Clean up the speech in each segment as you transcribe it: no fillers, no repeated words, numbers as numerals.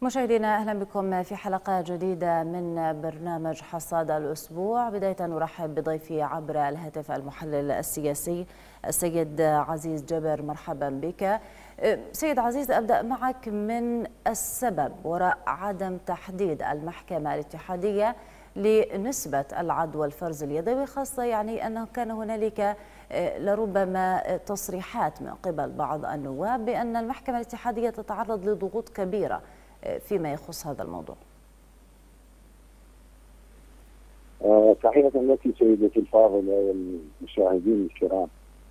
مشاهدينا أهلا بكم في حلقة جديدة من برنامج حصاد الأسبوع. بداية نرحب بضيفي عبر الهاتف المحلل السياسي السيد عزيز جبر. مرحبا بك سيد عزيز. أبدأ معك من السبب وراء عدم تحديد المحكمة الاتحادية لنسبة العدوى الفرز اليدوي، خاصة يعني أنه كان هنالك لربما تصريحات من قبل بعض النواب بأن المحكمة الاتحادية تتعرض لضغوط كبيرة فيما يخص هذا الموضوع. تحية لك سيدتي الفاضلة والمشاهدين الكرام.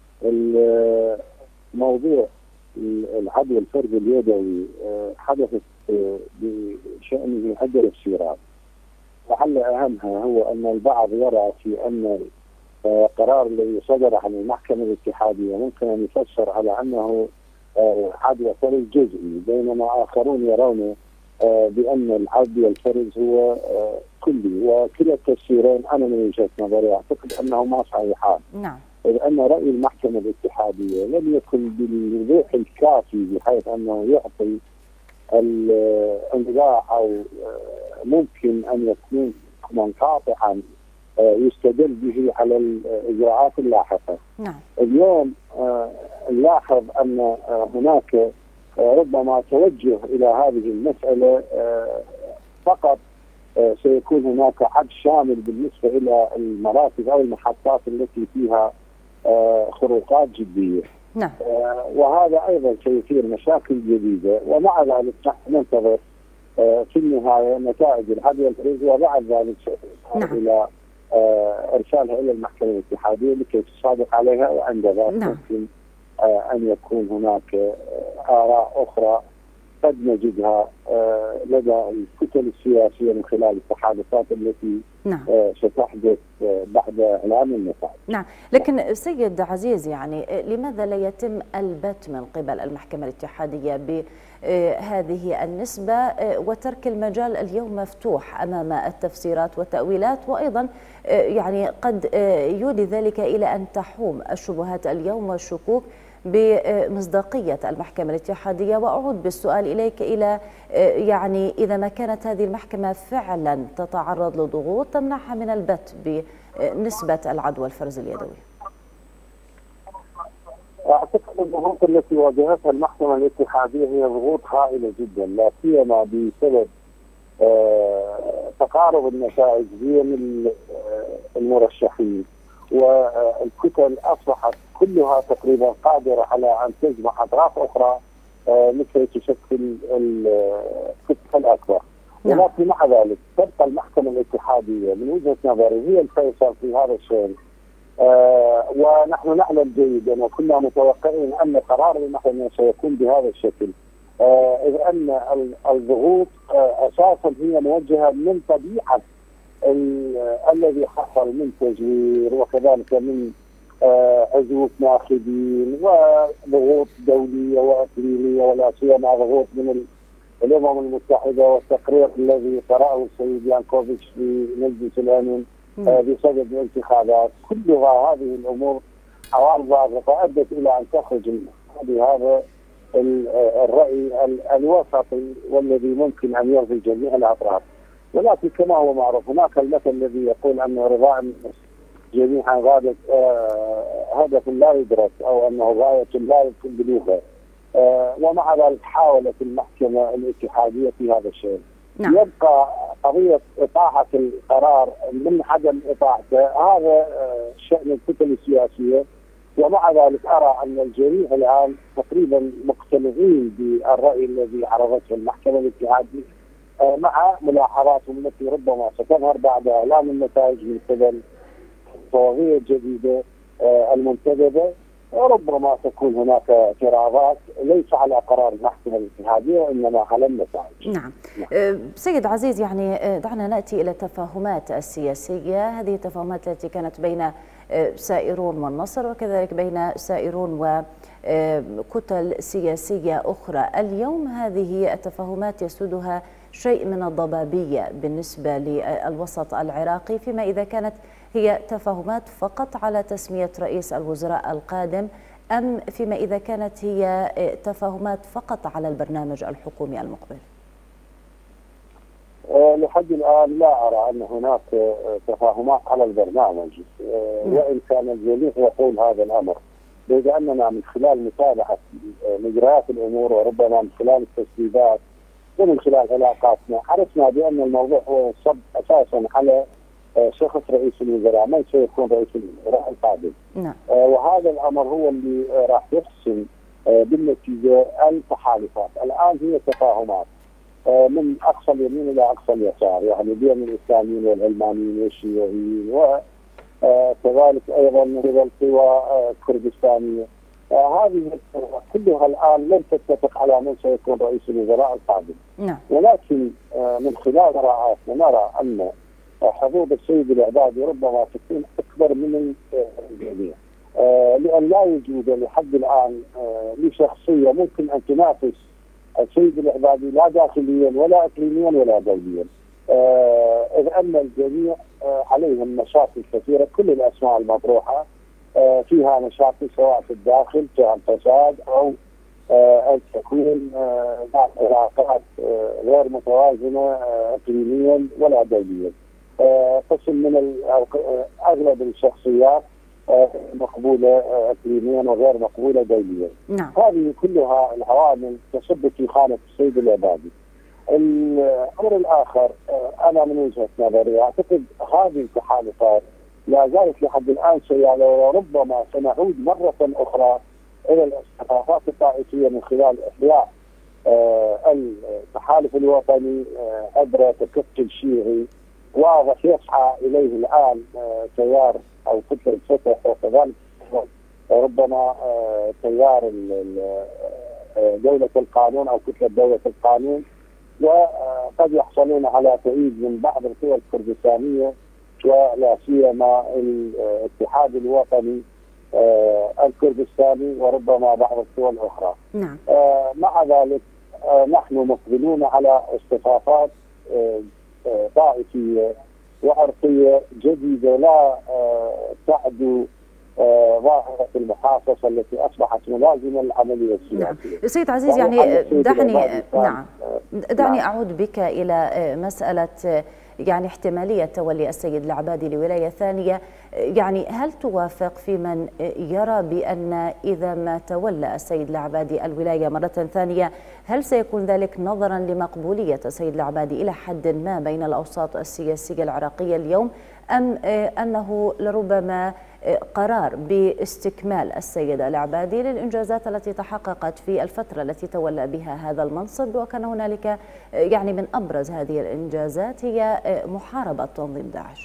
الموضوع العدوى الفرز اليدوي حدثت بشأنه عدة تفسيرات، لعل أهمها هو أن البعض يرى في أن القرار الذي صدر عن المحكمة الاتحادية ممكن أن يفسر على أنه عدوى فرز جزئي، بينما آخرون يرون بأن العدوى الفرز هو كلي، وكلا التفسيرين أنا من وجهة نظري أعتقد أنهما صحيحان. نعم. لأن رأي المحكمة الاتحادية لم يكن بالوضوح الكافي بحيث أنه يعطي الانطباع أو ممكن أن يكون حكما قاطعا يستدل به على الإجراءات اللاحقة. نعم. اليوم نلاحظ أن هناك ربما توجه إلى هذه المسألة فقط سيكون هناك حد شامل بالنسبة إلى المراكز أو المحطات التي فيها خروقات جدية. نعم. وهذا أيضا سيثير مشاكل جديدة، ومع ذلك نحن ننتظر في النهاية نتائج العدوى الفرز، وبعد ذلك نعم. إلى إرسالها إلى المحكمة الاتحادية لكي تصادق عليها، وعند ذلك نعم. ممكن أن يكون هناك آراء أخرى قد نجدها لدى الكتل السياسية من خلال التحالفات التي نعم. ستحدث بعد إعلان النتائج. نعم، لكن سيد عزيز يعني لماذا لا يتم البت من قبل المحكمة الاتحادية بهذه النسبة وترك المجال اليوم مفتوح أمام التفسيرات والتأويلات، وأيضا يعني قد يولي ذلك إلى أن تحوم الشبهات اليوم والشكوك بمصداقية المحكمة الاتحادية؟ وأعود بالسؤال إليك إلى يعني إذا ما كانت هذه المحكمة فعلا تتعرض لضغوط تمنعها من البت بنسبة العدوى الفرز اليدوي. أعتقد الضغوط التي واجهتها المحكمة الاتحادية هي ضغوط هائلة جدا، لا سيما بسبب تقارب النتائج بين المرشحين، والكتل أصبحت كلها تقريبا قادرة على أن تجمع أطراف أخرى لكي تشكل الكتل الأكبر. ولكن مع ذلك تبقى المحكمة الاتحادية من وجهة نظري هي الفيصل في هذا الشيء، ونحن نعلم جيدا وكنا متوقعين أن قرار المحكمة سيكون بهذا الشكل، إذ أن الضغوط أساسا هي موجهة من طبيعة الذي حصل من تزوير، وكذلك من عزوف ناخبين، وضغوط دولية وإقليمية، ولا سيما ضغوط من الأمم المتحدة، والتقرير الذي قرأه السيد يانكوفيتش في مجلس الأمن بسبب الانتخابات. كلها هذه الأمور حوار ضاغطة أدت إلى أن تخرج بهذا الرأي الوسطي والذي ممكن أن يرضي جميع الأطراف. ولكن كما هو معروف هناك المثل الذي يقول أن رضاء الناس جميعا غاية هدف لا يدرك، أو أنه غاية لا يمكن بلوغها. ومع ذلك حاولت المحكمة الاتحادية في هذا الشيء. نعم. يبقى قضية إطاعة القرار من عدم إطاعته، هذا شأن الكتل السياسية. ومع ذلك أرى أن الجميع الآن تقريبا مقتنعين بالرأي الذي عرضته المحكمة الاتحادية، مع ملاحظاتهم التي ربما ستظهر بعد إعلان النتائج من قبل الفوضية الجديدة المنتدبة. وربما تكون هناك اعتراضات ليس على قرار المحكمة الاتحادية وإنما على النتائج. نعم. سيد عزيز، يعني دعنا نأتي إلى التفاهمات السياسية، هذه التفاهمات التي كانت بين سائرون والنصر وكذلك بين سائرون وكتل سياسية أخرى. اليوم هذه التفاهمات يسودها شيء من الضبابية بالنسبة للوسط العراقي، فيما إذا كانت هي تفاهمات فقط على تسمية رئيس الوزراء القادم، أم فيما إذا كانت هي تفاهمات فقط على البرنامج الحكومي المقبل؟ لحد الآن لا أرى أن هناك تفاهمات على البرنامج، وإن كان الجميع يقول هذا الأمر، بيد أننا من خلال متابعة مجريات الأمور وربما من خلال التسديدات ومن خلال علاقاتنا عرفنا بأن الموضوع هو يصب أساسا على شخص رئيس الوزراء، من سيكون رئيس الوزراء القادم. وهذا الأمر هو اللي راح يحسم بالنتيجة التحالفات. الآن هي تفاهمات من أقصى اليمين إلى أقصى اليسار، يعني بين الإسلاميين والعلمانيين والشيوعيين، وكذلك أيضا من القوى الكردستانية. هذه كلها الآن لم تتفق على من سيكون رئيس الوزراء القادم. ولكن من خلال قراءاتنا نرى أن حظوظ السيد العبادي ربما تكون أكبر من الجميع، لأن لا وجود لحد الآن لشخصية ممكن أن تنافس السيد العبادي لا داخليا ولا اقليميا ولا دوليا، اذ ان الجميع عليهم مشاكل كثيره. كل الاسماء المطروحه فيها مشاكل سواء في الداخل كالفساد او ان تكون علاقات غير متوازنه اقليميا ولا دوليا. قسم من اغلب الشخصيات مقبوله اقليميا وغير مقبوله دوليا. هذه كلها العوامل تصب في خانه السيد العبادي. الامر الاخر، انا من وجهه نظري اعتقد هذه التحالفات لا زالت لحد الان سيئه، وربما سنعود مره اخرى الى الاستخفافات الطائفيه من خلال احياء التحالف الوطني عبر تكتل شيعي واضح يسعى اليه الان تيار او كتله الفتح، وكذلك ربما تيار دوله القانون او كتله دوله القانون، وقد يحصلون على تأييد من بعض القوى الكردستانيه ولا سيما الاتحاد الوطني الكردستاني وربما بعض القوى الاخرى. مع ذلك نحن مقبلون على اصطفافات طائفيه وعرقيه جديده لا تعدو ظاهره المحاصصه التي اصبحت ملازمه للعمليه السياسيه. سيد عزيز، يعني دعني اعود بك الى مساله يعني احتماليه تولي السيد العبادي لولايه ثانيه. يعني هل توافق في من يرى بان اذا ما تولى السيد العبادي الولايه مره ثانيه هل سيكون ذلك نظرا لمقبوليه السيد العبادي الى حد ما بين الاوساط السياسيه العراقيه اليوم، ام انه لربما قرار باستكمال السيد العبادي للإنجازات التي تحققت في الفترة التي تولى بها هذا المنصب، وكان هنالك يعني من أبرز هذه الإنجازات هي محاربة تنظيم داعش؟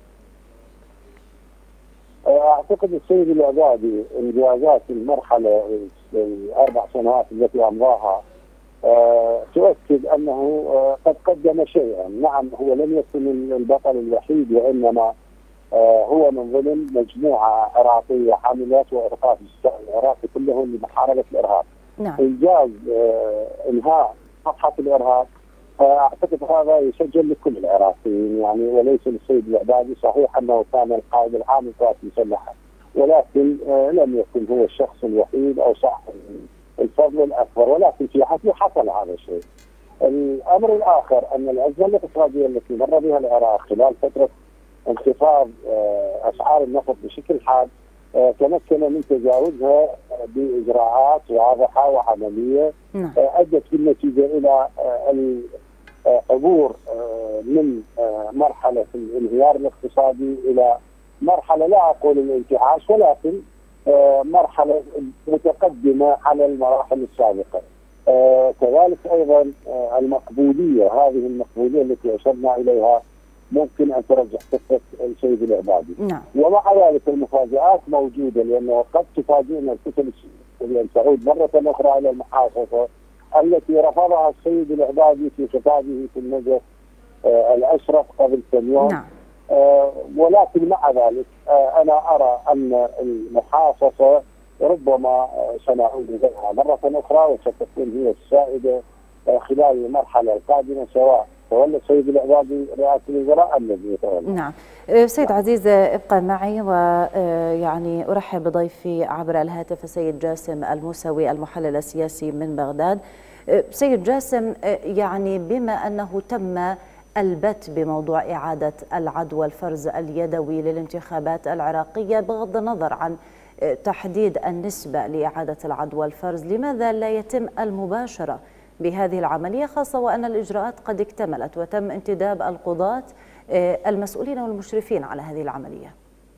أعتقد السيد العبادي إنجازات المرحلة الأربع سنوات التي أمضاها تؤكد أنه قد قدم شيئا. نعم، هو لم يكن البطل الوحيد، وإنما هو من ضمن مجموعه عراقيه حاملات وايقاف الشعب العراقي كله لمحاربه الارهاب. انجاز انهاء صفحه الارهاب اعتقد هذا يسجل لكل العراقيين، يعني وليس للسيد العبادي. صحيح انه كان القائد العام للقوات المسلحه، ولكن لم يكن هو الشخص الوحيد او صاحب الفضل الاكبر، ولكن في حصل هذا الشيء. الامر الاخر ان الازمه الاقتصاديه التي مر بها العراق خلال فتره انخفاض اسعار النفط بشكل حاد تمكن من تجاوزها باجراءات واضحه وعمليه ادت بالنتيجه الى العبور من مرحله الانهيار الاقتصادي الى مرحله لا اقول الانتعاش، ولكن مرحله متقدمه على المراحل السابقه. كذلك ايضا المقبوليه، هذه المقبوليه التي اشرنا اليها ممكن ان ترجح قصه السيد العبادي. ومع ذلك المفاجات موجوده، لانه قد تفاجئنا الكتل السياسيه ان تعود مره اخرى الى المحافظه التي رفضها السيد العبادي في خطابه في النجف الاشرف قبل كم يوم. ولكن مع ذلك انا ارى ان المحافظه ربما سنعود اليها مره اخرى وستكون هي السائده خلال المرحله القادمه، سواء تولى السيد العبادي رئاسة الوزراء الذي يتولى. سيد عزيز، ابقى معي ويعني أرحب بضيفي عبر الهاتف السيد جاسم الموسوي المحلل السياسي من بغداد. سيد جاسم، يعني بما أنه تم البت بموضوع إعادة العد والفرز اليدوي للانتخابات العراقية بغض النظر عن تحديد النسبة لإعادة العد والفرز؟ لماذا لا يتم المباشرة بهذه العملية، خاصة وأن الإجراءات قد اكتملت وتم انتداب القضاة المسؤولين والمشرفين على هذه العملية؟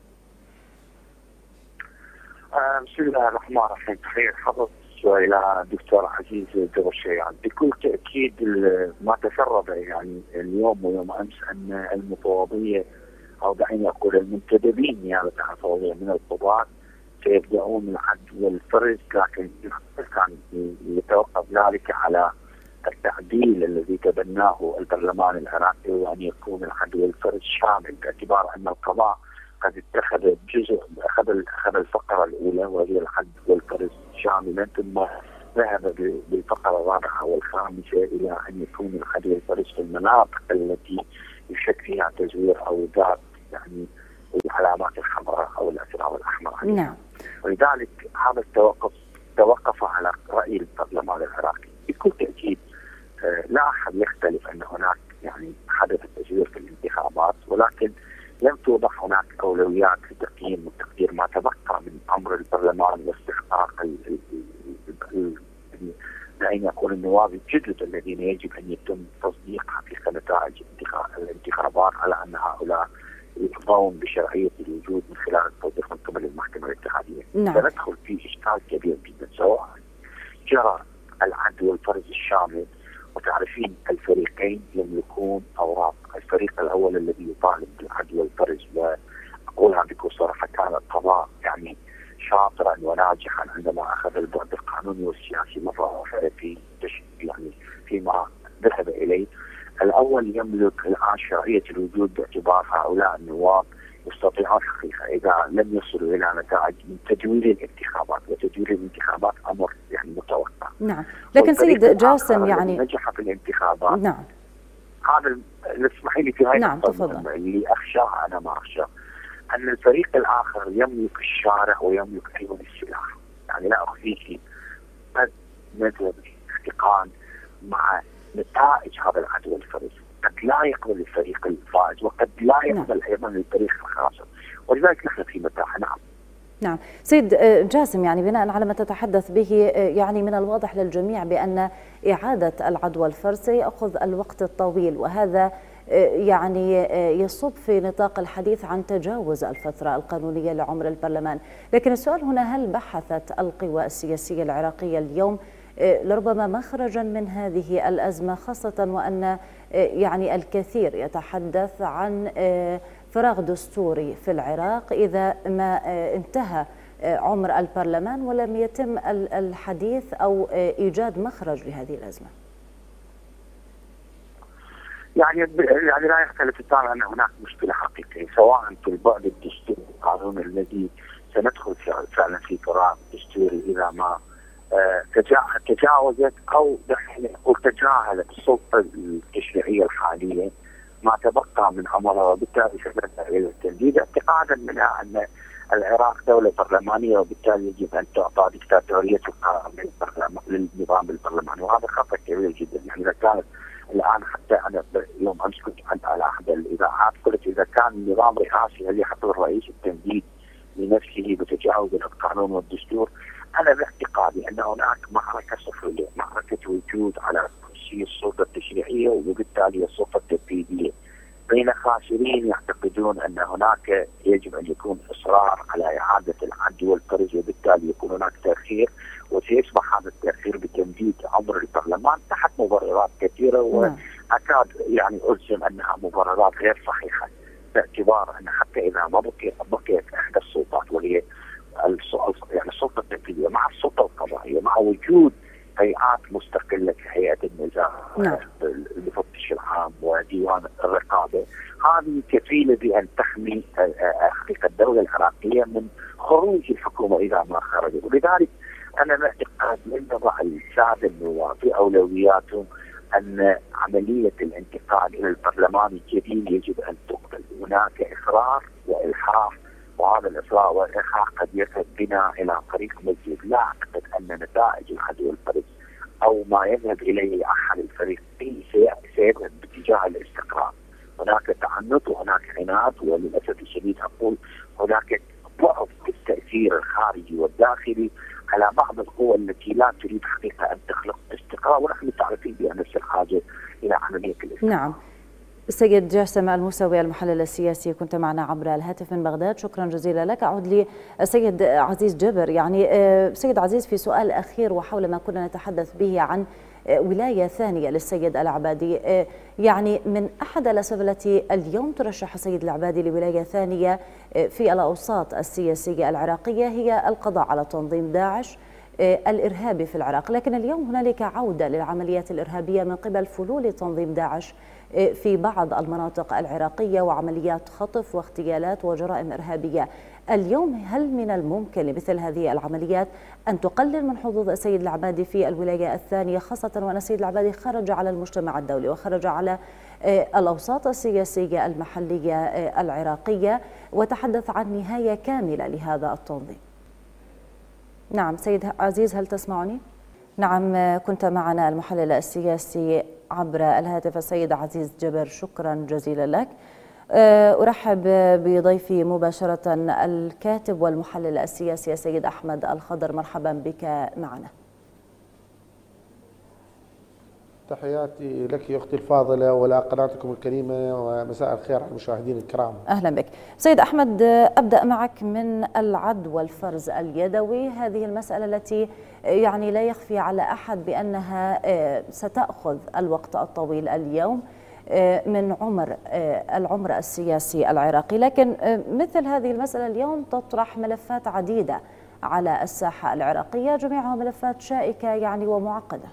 بسم الله الرحمن الرحيم. تخيل حضرتك إلى دكتور عزيز جبر شيعان، بكل تأكيد ما تسرب يعني اليوم ويوم أمس أن المفوضية أو دعيني أقول المنتدبين نيابة عن المفوضية من القضاة سيبدأون العد والفرز، لكن كان يتوقف ذلك على التعديل الذي تبناه البرلمان العراقي، وأن يكون العد والفرز شامل، باعتبار أن القضاء قد اتخذ أخذ الفقرة الأولى وهي العد والفرز شاملا، ثم ذهب بالفقرة الرابعة والخامسة إلى أن يكون العد والفرز في المناطق التي يشك فيها تزوير أو ذات يعني العلامات الحمراء أو الأسرار الأحمر. نعم. ولذلك هذا توقف على رأي البرلمان العراقي. بكل تأكيد لا أحد يختلف أن هناك يعني حدث تزوير في الانتخابات، ولكن لم توضح هناك أولويات في تقييم وتقدير ما تبقى من أمر البرلمان واستحقاق دعيني أقول النواب الجدد الذين يجب أن يتم تصديق حقيقة نتائج الانتخابات على أن هؤلاء يقضون بشرعية الوجود من خلال التصديق من قبل المحكمة الاتحادية. نعم. سندخل في إشكال كبير جدا، سواء جرى العد والفرز الشامل، وتعرفين الفريقين يملكون أوراق. الفريق الأول الذي يطالب بالعد والفرز، وأقولها بكل صراحة كان القضاء يعني شاطرا وناجحا عندما أخذ البعد القانوني والسياسي مرة أخرى في يعني فيما ذهب إليه. الأول يملك الآن شرعية الوجود باعتبار هؤلاء النواب يستطيعون حقيقة إذا لم يصلوا إلى نتائج من تدوير الانتخابات، وتدوير الانتخابات أمر يعني متوقع. نعم، لكن سيد جاسم يعني نجح في الانتخابات. نعم. هذا اسمحي لي في هذه نعم تفضل. اللي أخشاه أنا ما أخشاه أن الفريق الآخر يملك الشارع ويملك أيضا السلاح. يعني لا أخفيك قد نذهب احتقان مع نتائج هذا العد والفرز، قد لا يقبل الفريق الفائز وقد لا يقبل ايضا الفريق الخاسر، ولذلك نحن في متاح. نعم. نعم سيد جاسم، يعني بناء على ما تتحدث به يعني من الواضح للجميع بأن إعادة العد والفرز سيأخذ الوقت الطويل، وهذا يعني يصب في نطاق الحديث عن تجاوز الفترة القانونية لعمر البرلمان. لكن السؤال هنا، هل بحثت القوى السياسية العراقية اليوم لربما مخرجا من هذه الأزمة، خاصة وأن يعني الكثير يتحدث عن فراغ دستوري في العراق إذا ما انتهى عمر البرلمان ولم يتم الحديث أو إيجاد مخرج لهذه الأزمة؟ يعني لا يختلف الآن أن هناك مشكلة حقيقية، سواء في البعد الدستوري القانوني الذي سندخل فعلا في فراغ دستوري إذا ما تجاوزت أو نقول تجاهلت السلطة التشريعية الحالية ما تبقى من عمرها، وبالتالي سنذهب إلى التجديد اعتقادا منها أن العراق دولة برلمانية، وبالتالي يجب أن تعطى دكتاتورية القرار للنظام البرلماني، وهذا خطأ كبير جدا. يعني إذا كانت الآن حتى أنا يوم أمس كنت على أحد الإذاعات قلت إذا كان نظام رئاسي هل يحق الرئيس التمديد لنفسه بتجاوز القانون والدستور؟ أنا باعتقادي أن هناك معركة صفرية، معركة وجود على كرسي السلطة التشريعية وبالتالي السلطة التنفيذية، بين خاسرين يعتقدون أن هناك يجب أن يكون إصرار على إعادة العد والفرز، وبالتالي يكون هناك تأخير، وسيصبح هذا التأخير بتمديد عمر البرلمان تحت مبررات كثيرة، وأكاد يعني أجزم أنها مبررات غير صحيحة، باعتبار أن حتى إذا ما بقيت إحدى السلطات وهي يعني السلطة التنفيذية مع السلطة القضائية مع وجود هيئات مستقلة كهيئة النزاع المفتش العام وديوان الرقابة، هذه كفيلة بأن تحمي حقيقة الدولة العراقية من خروج الحكومة إذا ما خرجت. ولذلك أنا معتقد من نضع السادة النواب في أولوياتهم أن عملية الانتقال إلى البرلمان الجديد يجب أن تقبل. هناك إصرار وإلحاح، وهذا الإصرار والإلحاح قد يذهب بنا إلى طريق مزيد. لا أعتقد أن نتائج العد والفرز أو ما يذهب إليه أحد الفريق العراقي سيذهب باتجاه الاستقرار. هناك تعنت وهناك عناد، وللاسف الشديد اقول هناك ضعف في التاثير الخارجي والداخلي على بعض القوى التي لا تريد حقيقه ان تخلق استقرار، ونحن تعرفين بان نفس الحاجه الى عمليه الاستقرار. نعم. السيد جاسم الموسوي المحلل السياسي كنت معنا عبر الهاتف من بغداد، شكرا جزيلا لك. أعود للسيد عزيز جبر. يعني سيد عزيز، في سؤال أخير وحول ما كنا نتحدث به عن ولاية ثانية للسيد العبادي، يعني من أحد الأسباب التي اليوم ترشح السيد العبادي لولاية ثانية في الأوساط السياسية العراقية هي القضاء على تنظيم داعش الإرهابي في العراق، لكن اليوم هنالك عودة للعمليات الإرهابية من قبل فلول تنظيم داعش في بعض المناطق العراقية، وعمليات خطف واغتيالات وجرائم إرهابية. اليوم هل من الممكن لمثل هذه العمليات أن تقلل من حظوظ السيد العبادي في الولاية الثانية، خاصة وأن السيد العبادي خرج على المجتمع الدولي وخرج على الأوساط السياسية المحلية العراقية وتحدث عن نهاية كاملة لهذا التنظيم؟ نعم سيد عزيز، هل تسمعني؟ نعم، كنت معنا المحلل السياسي عبر الهاتف السيد عزيز جبر، شكرا جزيلا لك. أرحب بضيفي مباشرة الكاتب والمحلل السياسي السيد أحمد الخضر، مرحبا بك معنا. تحياتي لك أختي الفاضلة ولا قناتكم الكريمة، ومساء الخير على المشاهدين الكرام. أهلا بك سيد أحمد. أبدأ معك من العد والفرز اليدوي، هذه المسألة التي يعني لا يخفي على أحد بأنها ستأخذ الوقت الطويل اليوم من العمر السياسي العراقي، لكن مثل هذه المسألة اليوم تطرح ملفات عديدة على الساحة العراقية، جميعها ملفات شائكة يعني ومعقدة.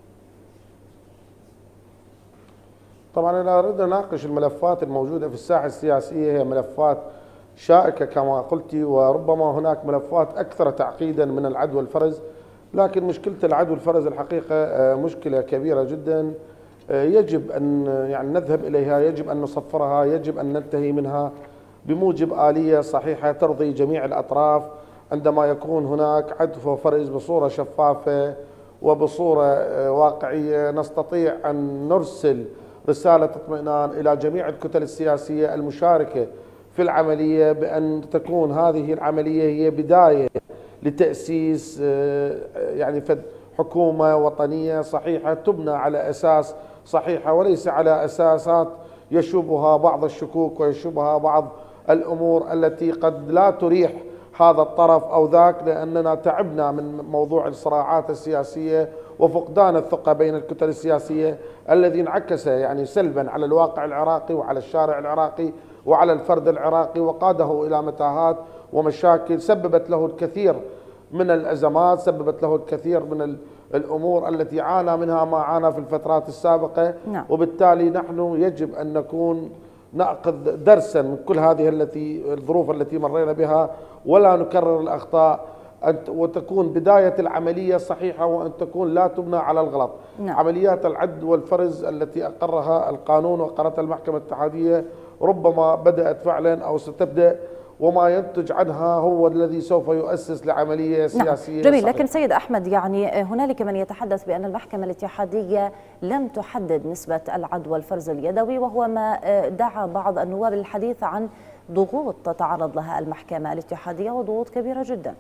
طبعا أنا أريد أناقش الملفات الموجودة في الساحة السياسية، هي ملفات شائكة كما قلت، وربما هناك ملفات أكثر تعقيدا من العد والفرز، لكن مشكلة العد والفرز الحقيقة مشكلة كبيرة جدا، يجب أن يعني نذهب إليها، يجب أن نصفرها، يجب أن ننتهي منها بموجب آلية صحيحة ترضي جميع الأطراف. عندما يكون هناك عد وفرز بصورة شفافة وبصورة واقعية، نستطيع أن نرسل رسالة اطمئنان إلى جميع الكتل السياسية المشاركة في العملية بأن تكون هذه العملية هي بداية لتأسيس يعني حكومة وطنية صحيحة تبنى على أساس صحيحة، وليس على أساسات يشوبها بعض الشكوك ويشوبها بعض الأمور التي قد لا تريح هذا الطرف أو ذاك، لأننا تعبنا من موضوع الصراعات السياسية وفقدان الثقة بين الكتل السياسية الذي انعكس يعني سلبا على الواقع العراقي وعلى الشارع العراقي وعلى الفرد العراقي، وقاده إلى متاهات ومشاكل سببت له الكثير من الأزمات، سببت له الكثير من الأمور التي عانى منها ما عانى في الفترات السابقة. نعم. وبالتالي نحن يجب أن نكون نأخذ درسا من كل هذه الظروف التي مرينا بها، ولا نكرر الأخطاء، وتكون بداية العملية صحيحة، وأن تكون لا تبنى على الغلط. نعم. عمليات العد والفرز التي أقرها القانون وأقرتها المحكمة الاتحادية ربما بدأت فعلا أو ستبدأ، وما ينتج عنها هو الذي سوف يؤسس لعملية سياسية. نعم. جميل. لكن سيد أحمد، يعني هنالك من يتحدث بأن المحكمة الاتحادية لم تحدد نسبة العد والفرز اليدوي، وهو ما دعا بعض النواب للحديث عن ضغوط تتعرض لها المحكمة الاتحادية، وضغوط كبيرة جدا.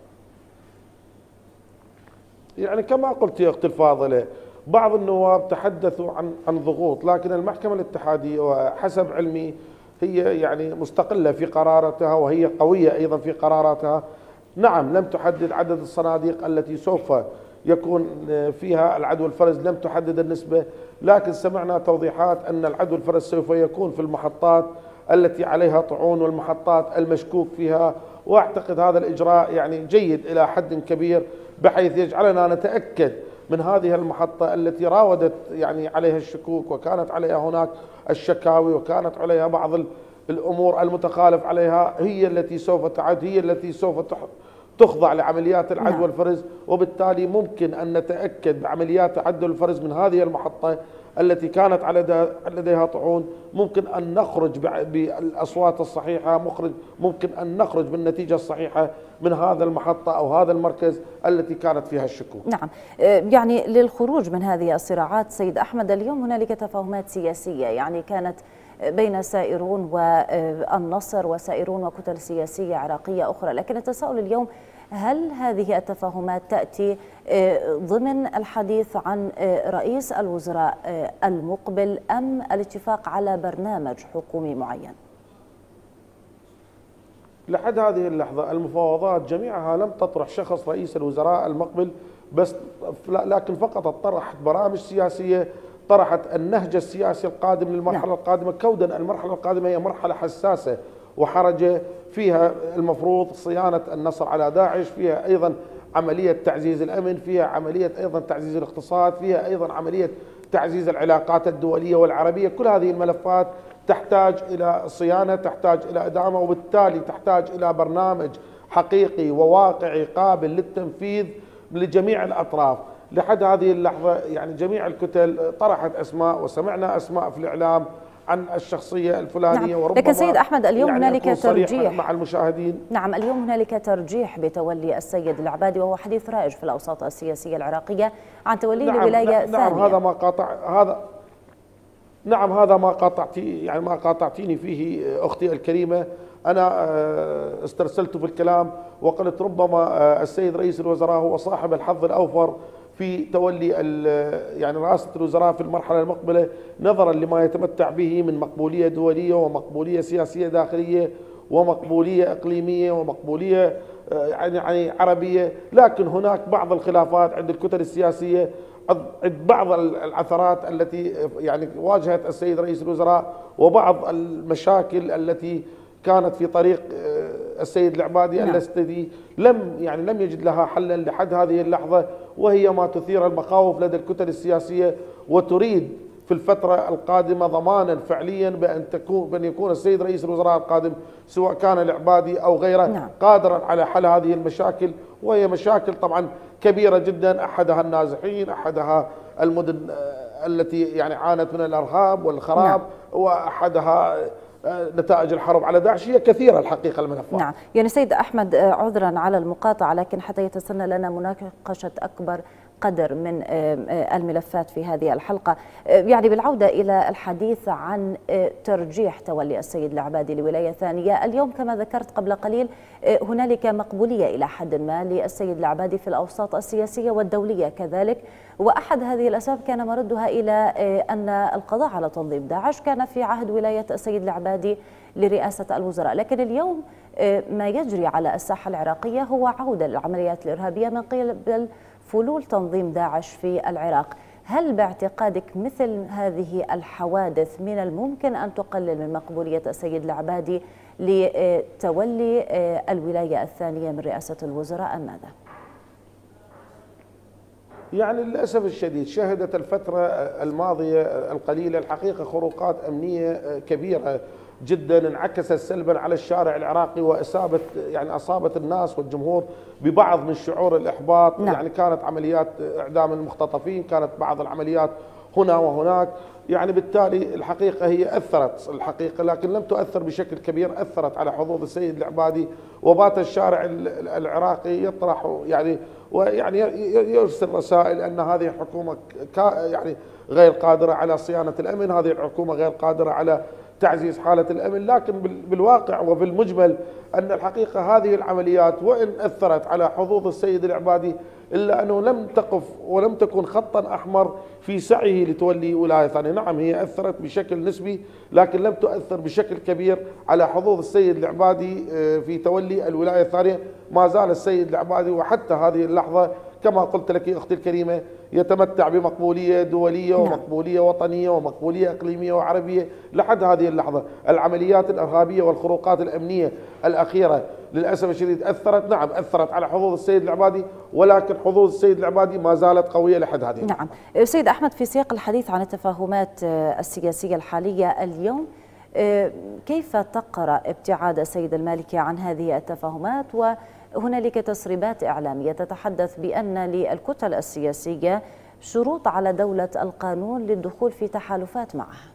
يعني كما قلت يا أختي الفاضلة، بعض النواب تحدثوا عن ضغوط، لكن المحكمة الاتحادية وحسب علمي هي يعني مستقلة في قراراتها، وهي قوية أيضا في قراراتها. نعم، لم تحدد عدد الصناديق التي سوف يكون فيها العد والفرز، لم تحدد النسبة، لكن سمعنا توضيحات أن العد والفرز سوف يكون في المحطات التي عليها طعون والمحطات المشكوك فيها. وأعتقد هذا الإجراء يعني جيد إلى حد كبير، بحيث يجعلنا نتأكد من هذه المحطة التي راودت يعني عليها الشكوك، وكانت عليها هناك الشكاوي، وكانت عليها بعض الأمور المتخالف عليها، هي التي سوف تعد، هي التي سوف تخضع لعمليات العد والفرز. وبالتالي ممكن أن نتأكد بعمليات العد والفرز من هذه المحطة التي كانت لديها طعون، ممكن أن نخرج بالأصوات الصحيحة، ممكن أن نخرج بالنتيجة الصحيحة من هذا المحطة أو هذا المركز التي كانت فيها الشكوك. نعم، يعني للخروج من هذه الصراعات سيد أحمد، اليوم هنالك تفاهمات سياسية يعني كانت بين سائرون والنصر وسائرون وكتل سياسية عراقية أخرى، لكن التساؤل اليوم هل هذه التفاهمات تأتي ضمن الحديث عن رئيس الوزراء المقبل أم الاتفاق على برنامج حكومي معين؟ لحد هذه اللحظة المفاوضات جميعها لم تطرح شخص رئيس الوزراء المقبل بس، لكن فقط طرحت برامج سياسية، طرحت النهج السياسي القادم للمرحلة القادمة. كونا المرحلة القادمة هي مرحلة حساسة وحرجة، فيها المفروض صيانة النصر على داعش، فيها أيضا عملية تعزيز الأمن، فيها عملية أيضا تعزيز الاقتصاد، فيها أيضا عملية تعزيز العلاقات الدولية والعربية. كل هذه الملفات تحتاج إلى صيانة، تحتاج إلى إدامة، وبالتالي تحتاج إلى برنامج حقيقي وواقعي قابل للتنفيذ لجميع الأطراف. لحد هذه اللحظة يعني جميع الكتل طرحت أسماء، وسمعنا أسماء في الإعلام عن الشخصية الفلانية. نعم. لكن سيد أحمد اليوم يعني هنالك ترجيح مع المشاهدين. نعم، اليوم هنالك ترجيح بتولي السيد العبادي، وهو حديث رائج في الأوساط السياسية العراقية عن توليه لولاية ثانية. نعم، هذا ما قاطع هذا ما قاطعتيني فيه أختي الكريمة. أنا استرسلت في الكلام وقلت ربما السيد رئيس الوزراء هو صاحب الحظ الأوفر في تولي يعني رئاسة الوزراء في المرحلة المقبلة، نظرا لما يتمتع به من مقبولية دولية ومقبولية سياسية داخلية ومقبولية إقليمية ومقبولية يعني عربية. لكن هناك بعض الخلافات عند الكتل السياسية، عند بعض العثرات التي يعني واجهت السيد رئيس الوزراء، وبعض المشاكل التي كانت في طريق السيد العبادي التي لم يجد لها حلا لحد هذه اللحظة، وهي ما تثير المخاوف لدى الكتل السياسية، وتريد في الفترة القادمة ضمانا فعليا بأن يكون السيد رئيس الوزراء القادم سواء كان العبادي أو غيره قادرا على حل هذه المشاكل، وهي مشاكل طبعا كبيرة جدا، أحدها النازحين، أحدها المدن التي يعني عانت من الإرهاب والخراب، وأحدها نتائج الحرب على داعش. هي كثيرة الحقيقة الملفات. نعم، يعني سيد أحمد عذرا على المقاطعة، لكن حتى يتسنى لنا مناقشة أكبر قدر من الملفات في هذه الحلقة، يعني بالعودة إلى الحديث عن ترجيح تولي السيد العبادي لولاية ثانية، اليوم كما ذكرت قبل قليل هنالك مقبولية إلى حد ما للسيد العبادي في الأوساط السياسية والدولية كذلك، وأحد هذه الأسباب كان مردها إلى أن القضاء على تنظيم داعش كان في عهد ولاية السيد العبادي لرئاسة الوزراء. لكن اليوم ما يجري على الساحة العراقية هو عودة للعمليات الإرهابية من قبل فلول تنظيم داعش في العراق. هل باعتقادك مثل هذه الحوادث من الممكن أن تقلل من مقبولية السيد العبادي لتولي الولاية الثانية من رئاسة الوزراء أم ماذا؟ يعني للأسف الشديد شهدت الفترة الماضية القليلة الحقيقة خروقات أمنية كبيرة جدا انعكست سلبا على الشارع العراقي، أصابت الناس والجمهور ببعض من شعور الإحباط. يعني كانت عمليات إعدام المختطفين، كانت بعض العمليات هنا وهناك، يعني بالتالي الحقيقة هي أثرت الحقيقة، لكن لم تؤثر بشكل كبير، أثرت على حظوظ السيد العبادي، وبات الشارع العراقي يطرح ويعني يرسل رسائل أن هذه الحكومة يعني غير قادرة على صيانة الأمن، هذه الحكومة غير قادرة على تعزيز حالة الأمن. لكن بالواقع وفي المجمل أن الحقيقة هذه العمليات وإن أثرت على حظوظ السيد العبادي إلا أنه لم تقف ولم تكن خطا أحمر في سعيه لتولي ولاية ثانية. نعم هي أثرت بشكل نسبي، لكن لم تؤثر بشكل كبير على حظوظ السيد العبادي في تولي الولاية الثانية. ما زال السيد العبادي وحتى هذه اللحظة كما قلت لك أختي الكريمة يتمتع بمقبولية دولية ومقبولية وطنية ومقبولية إقليمية وعربية لحد هذه اللحظة. العمليات الإرهابية والخروقات الأمنية الأخيرة للأسف الشديد أثرت على حظوظ السيد العبادي، ولكن حظوظ السيد العبادي ما زالت قوية لحد هذه. نعم سيد أحمد، في سياق الحديث عن التفاهمات السياسية الحالية اليوم، كيف تقرأ ابتعاد السيد المالكي عن هذه التفاهمات؟ وهنالك تسريبات إعلامية تتحدث بأن للكتل السياسية شروط على دولة القانون للدخول في تحالفات معها؟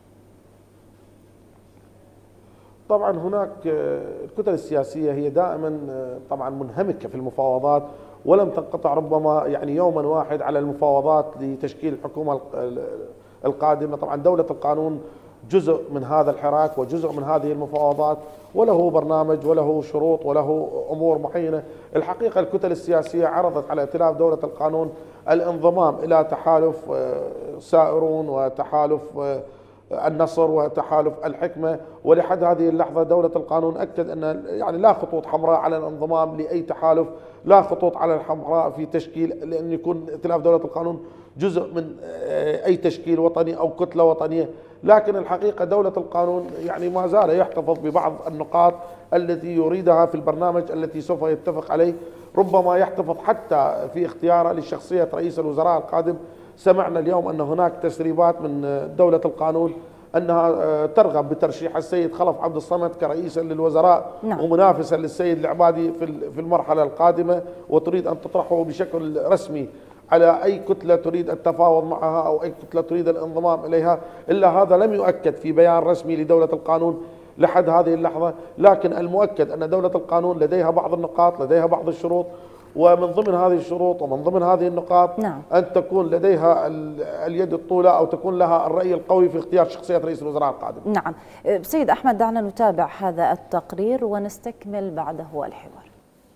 طبعا هناك الكتل السياسية هي دائما طبعا منهمكة في المفاوضات، ولم تنقطع ربما يعني يوما واحد على المفاوضات لتشكيل الحكومة القادمة. طبعا دولة القانون جزء من هذا الحراك وجزء من هذه المفاوضات، وله برنامج وله شروط وله أمور معينة. الحقيقة الكتل السياسية عرضت على ائتلاف دولة القانون الانضمام إلى تحالف سائرون وتحالف النصر وتحالف الحكمة، ولحد هذه اللحظة دولة القانون أكد أن يعني لا خطوط حمراء على الانضمام لأي تحالف، لا خطوط على الحمراء في تشكيل، لأن يكون ائتلاف دولة القانون جزء من أي تشكيل وطني أو كتلة وطنية. لكن الحقيقة دولة القانون يعني ما زال يحتفظ ببعض النقاط التي يريدها في البرنامج التي سوف يتفق عليه، ربما يحتفظ حتى في اختياره لشخصية رئيس الوزراء القادم. سمعنا اليوم أن هناك تسريبات من دولة القانون أنها ترغب بترشيح السيد خلف عبد الصمد كرئيسا للوزراء ومنافسا للسيد العبادي في المرحلة القادمة، وتريد أن تطرحه بشكل رسمي على أي كتلة تريد التفاوض معها أو أي كتلة تريد الانضمام إليها. إلا هذا لم يؤكد في بيان رسمي لدولة القانون لحد هذه اللحظة، لكن المؤكد أن دولة القانون لديها بعض النقاط، لديها بعض الشروط، ومن ضمن هذه الشروط ومن ضمن هذه النقاط أن تكون لديها اليد الطولة أو تكون لها الرأي القوي في اختيار شخصية رئيس الوزراء القادم. نعم سيد أحمد، دعنا نتابع هذا التقرير ونستكمل بعده الحوار.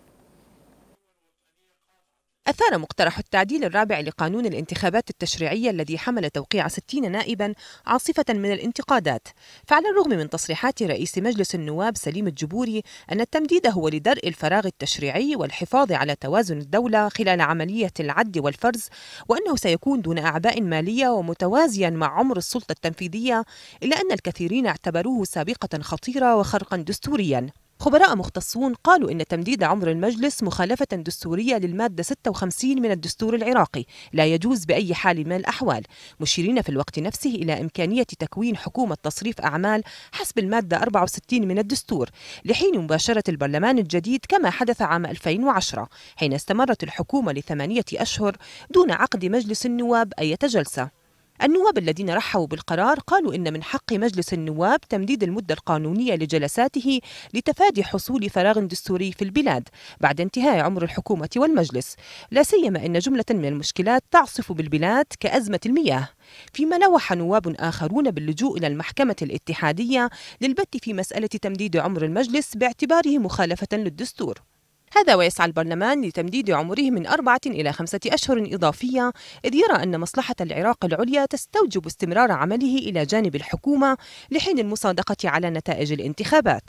أثار مقترح التعديل الرابع لقانون الانتخابات التشريعية الذي حمل توقيع 60 نائبا عاصفة من الانتقادات، فعلى الرغم من تصريحات رئيس مجلس النواب سليم الجبوري أن التمديد هو لدرء الفراغ التشريعي والحفاظ على توازن الدولة خلال عملية العد والفرز، وأنه سيكون دون أعباء مالية ومتوازيا مع عمر السلطة التنفيذية، إلا أن الكثيرين اعتبروه سابقة خطيرة وخرقا دستوريا. خبراء مختصون قالوا إن تمديد عمر المجلس مخالفة دستورية للمادة 56 من الدستور العراقي لا يجوز بأي حال من الأحوال، مشيرين في الوقت نفسه إلى إمكانية تكوين حكومة تصريف أعمال حسب المادة 64 من الدستور لحين مباشرة البرلمان الجديد، كما حدث عام 2010 حين استمرت الحكومة ل8 أشهر دون عقد مجلس النواب أي جلسة. النواب الذين رحبوا بالقرار قالوا إن من حق مجلس النواب تمديد المدة القانونية لجلساته لتفادي حصول فراغ دستوري في البلاد بعد انتهاء عمر الحكومة والمجلس، لا سيما إن جملة من المشكلات تعصف بالبلاد كأزمة المياه، فيما لوح نواب آخرون باللجوء إلى المحكمة الاتحادية للبت في مسألة تمديد عمر المجلس باعتباره مخالفة للدستور. هذا ويسعى البرلمان لتمديد عمره من 4 إلى 5 أشهر إضافية، إذ يرى أن مصلحة العراق العليا تستوجب استمرار عمله إلى جانب الحكومة لحين المصادقة على نتائج الانتخابات.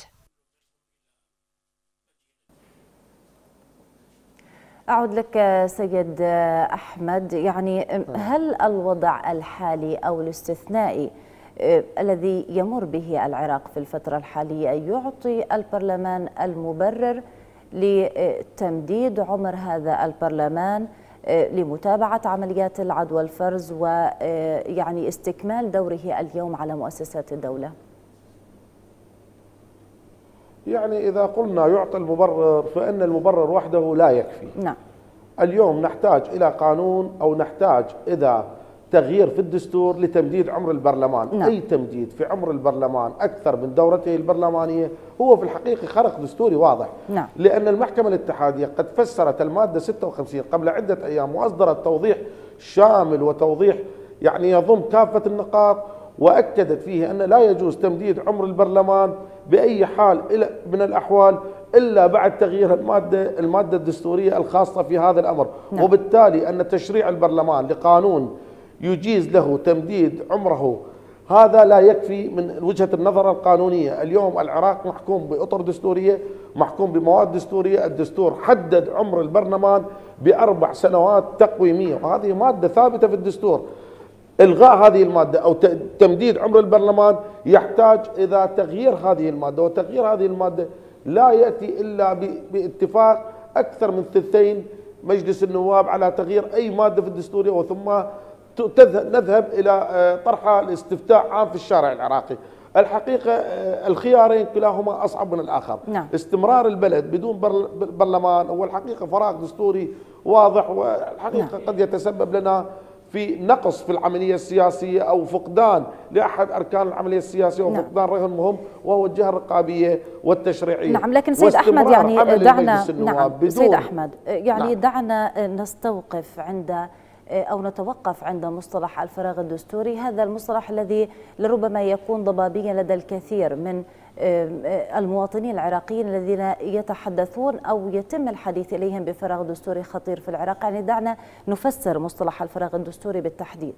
أعود لك سيد أحمد، يعني هل الوضع الحالي أو الاستثنائي الذي يمر به العراق في الفترة الحالية يعطي البرلمان المبرر لتمديد عمر هذا البرلمان لمتابعة عمليات العد والفرز ويعني استكمال دوره اليوم على مؤسسات الدولة؟ يعني إذا قلنا يعطي المبرر فإن المبرر وحده لا يكفي. نعم. اليوم نحتاج إلى قانون أو نحتاج إذا تغيير في الدستور لتمديد عمر البرلمان. نعم. أي تمديد في عمر البرلمان أكثر من دورته البرلمانية هو في الحقيقة خرق دستوري واضح. نعم. لأن المحكمة الاتحادية قد فسرت المادة 56 قبل عدة أيام وأصدرت توضيح شامل وتوضيح يعني يضم كافة النقاط، وأكدت فيه أن لا يجوز تمديد عمر البرلمان بأي حال من الأحوال إلا بعد تغيير المادة الدستورية الخاصة في هذا الأمر. نعم. وبالتالي أن تشريع البرلمان لقانون يجيز له تمديد عمره هذا لا يكفي من وجهة النظر القانونية. اليوم العراق محكوم بأطر دستورية، محكوم بمواد دستورية. الدستور حدد عمر البرلمان ب4 سنوات تقويمية، وهذه مادة ثابتة في الدستور. إلغاء هذه المادة أو تمديد عمر البرلمان يحتاج إذا تغيير هذه المادة، وتغيير هذه المادة لا يأتي إلا باتفاق أكثر من ثلثين مجلس النواب على تغيير أي مادة في الدستور، وثم نذهب إلى طرحها لاستفتاء عام في الشارع العراقي. الحقيقة الخيارين كلاهما أصعب من الآخر. نعم. استمرار البلد بدون برلمان هو الحقيقة فراغ دستوري واضح، والحقيقة نعم. قد يتسبب لنا في نقص في العملية السياسية أو فقدان لأحد أركان العملية السياسية وفقدان رهن مهم وهو الجهة الرقابية والتشريعية. نعم، لكن سيد أحمد يعني دعنا سيد أحمد يعني دعنا نستوقف عند أو نتوقف عند مصطلح الفراغ الدستوري، هذا المصطلح الذي لربما يكون ضبابيا لدى الكثير من المواطنين العراقيين الذين يتحدثون أو يتم الحديث إليهم بفراغ دستوري خطير في العراق. يعني دعنا نفسر مصطلح الفراغ الدستوري بالتحديد.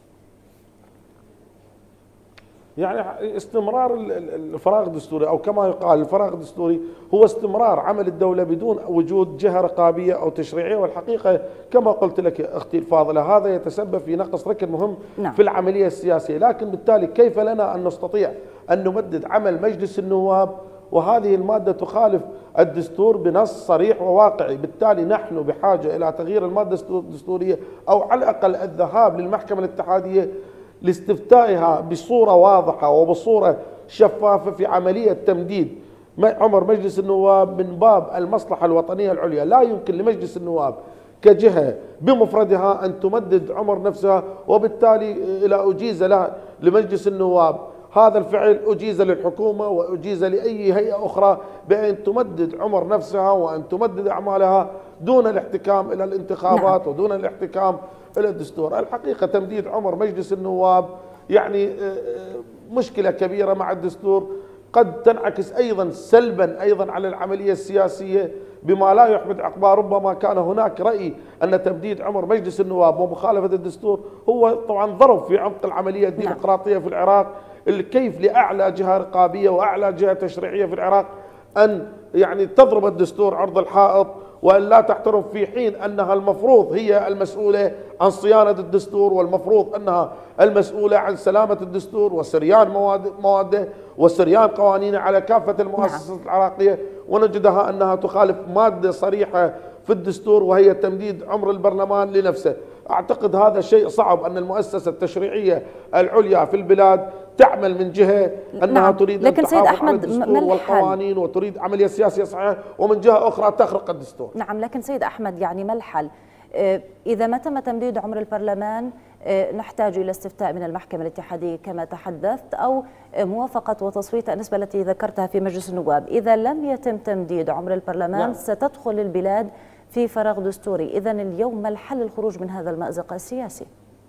يعني استمرار الفراغ الدستوري أو كما يقال الفراغ الدستوري هو استمرار عمل الدولة بدون وجود جهة رقابية أو تشريعية، والحقيقة كما قلت لك أختي الفاضلة هذا يتسبب في نقص ركن مهم في العملية السياسية. لكن بالتالي كيف لنا أن نستطيع أن نمدد عمل مجلس النواب وهذه المادة تخالف الدستور بنص صريح وواقعي؟ بالتالي نحن بحاجة إلى تغيير المادة الدستورية أو على الأقل الذهاب للمحكمة الاتحادية لاستفتائها بصورة واضحة وبصورة شفافة في عملية تمديد عمر مجلس النواب من باب المصلحة الوطنية العليا. لا يمكن لمجلس النواب كجهة بمفردها أن تمدد عمر نفسها، وبالتالي إلى أجيز لمجلس النواب هذا الفعل أجيز للحكومة وأجيز لأي هيئة أخرى بأن تمدد عمر نفسها وأن تمدد أعمالها دون الاحتكام إلى الانتخابات ودون الاحتكام إلى الدستور. الحقيقة تمديد عمر مجلس النواب يعني مشكلة كبيرة مع الدستور، قد تنعكس أيضا سلبا أيضا على العملية السياسية بما لا يحمد عقباه. ربما كان هناك رأي أن تمديد عمر مجلس النواب ومخالفة الدستور هو طبعا ضرب في عمق العملية الديمقراطية في العراق. كيف لأعلى جهة رقابية وأعلى جهة تشريعية في العراق أن يعني تضرب الدستور عرض الحائط وأن لا تحترم، في حين أنها المفروض هي المسؤولة عن صيانة الدستور، والمفروض أنها المسؤولة عن سلامة الدستور وسريان مواده وسريان قوانينه على كافة المؤسسات العراقية، ونجدها أنها تخالف مادة صريحة في الدستور وهي تمديد عمر البرلمان لنفسه. أعتقد هذا شيء صعب أن المؤسسة التشريعية العليا في البلاد تعمل من جهة أنها تريد أن تحافظ على الدستور والقوانين وتريد عملية سياسية صحيحة، ومن جهة أخرى تخرق الدستور. نعم، لكن سيد أحمد يعني ما الحل؟ إذا ما تم تمديد عمر البرلمان نحتاج إلى استفتاء من المحكمة الاتحادية كما تحدثت، أو موافقة وتصويت النسبة التي ذكرتها في مجلس النواب. إذا لم يتم تمديد عمر البرلمان ستدخل البلاد في فراغ دستوري. إذن اليوم ما الحل للخروج من هذا المأزق السياسي؟